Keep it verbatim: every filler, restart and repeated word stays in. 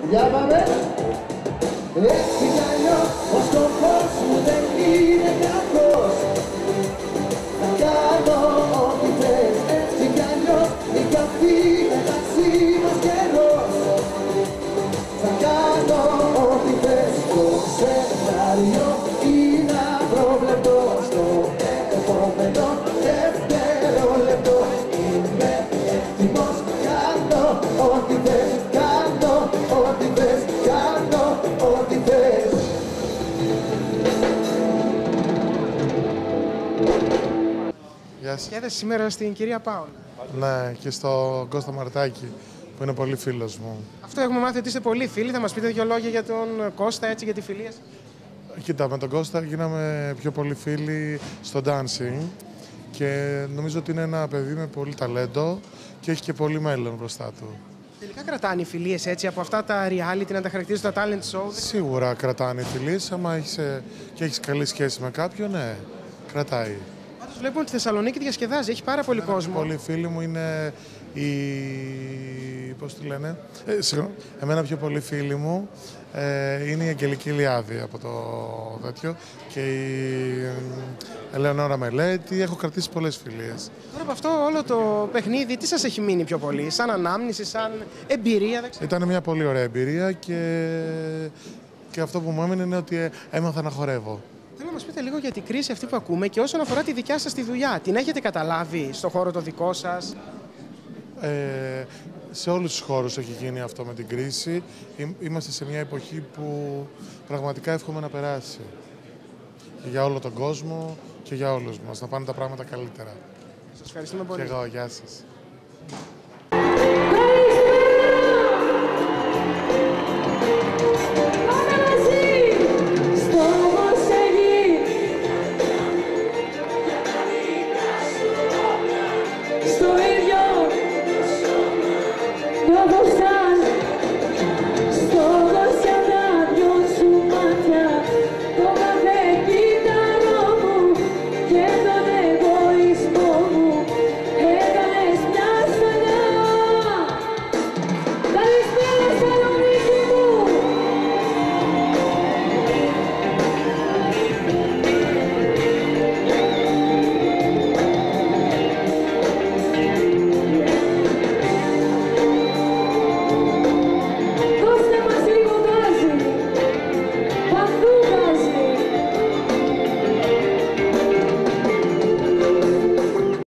Για πάμε. Έτσι κι αλλιώς ο σκοπός μου δεν είναι κακός. Θα κάνω ό,τι θες. Έτσι κι αλλιώς μην καθεί μεταξύ μας καιρός. Θα κάνω ό,τι θες. Το σενάριο είναι απρόβλεπτο. Στο επόμενο δευτερόλεπτο είμαι έτοιμος. Κάνω ό,τι θες. Κάνω ό,τι θες. Κάνω ό,τι θες. Γεια σας. Έδεσαι σήμερα στην κυρία Πάολα. Ναι, και στο Κώστα Μαρτάκη, που είναι πολύ φίλος μου. Αυτό έχουμε μάθει ότι είστε πολύ φίλοι. Θα μας πείτε δύο λόγια για τον Κώστα, έτσι, για τη φιλία σας. Κοίτα, με τον Κώστα γίναμε πιο πολύ φίλοι στο dancing και νομίζω ότι είναι ένα παιδί με πολύ ταλέντο και έχει και πολύ μέλλον μπροστά του. Τελικά κρατάνε οι φιλίες έτσι από αυτά τα reality να τα χαρακτηρίζουν τα talent show? Σίγουρα κρατάνε οι φιλίες, άμα έχεις, και έχεις καλή σχέση με κάποιον, ναι, κρατάει. Πάντως βλέπουμε ότι η Θεσσαλονίκη διασκεδάζει, έχει πάρα πολύ κόσμο. Πολλοί φίλοι μου είναι η... πώς τη λένε, ε, συγγνώμη, εμένα πιο πολλοί φίλοι μου ε, είναι η Αγγελική Ηλιάδη από το τέτοιο και η ε, Ελεονόρα Μελέτη, έχω κρατήσει πολλές φιλίες. Τώρα από αυτό όλο το παιχνίδι, τι σας έχει μείνει πιο πολύ, σαν ανάμνηση, σαν εμπειρία? Δεν ξέρω. Ήταν μια πολύ ωραία εμπειρία και, και αυτό που μου έμεινε είναι ότι έμαθα να χορεύω. Θέλω να μας πείτε λίγο για την κρίση αυτή που ακούμε και όσον αφορά τη δικιά σας τη δουλειά. Την έχετε καταλάβει στο χώρο το δικό σας? Ε, σε όλους τους χώρους έχει γίνει αυτό με την κρίση. Είμαστε σε μια εποχή που πραγματικά εύχομαι να περάσει. Και για όλο τον κόσμο και για όλους μας. Να πάνε τα πράγματα καλύτερα. Σας ευχαριστούμε πολύ. Και εγώ, γεια σας. Στο ίδιο